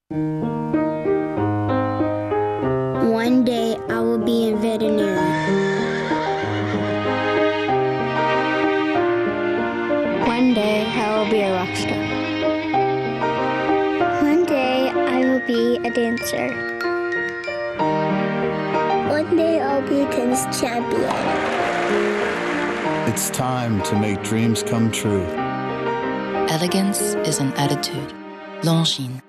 One day I will be a veterinarian. One day I will be a rock star. One day I will be a dancer. One day I'll be a tennis champion. It's time to make dreams come true. Elegance is an attitude. Longines.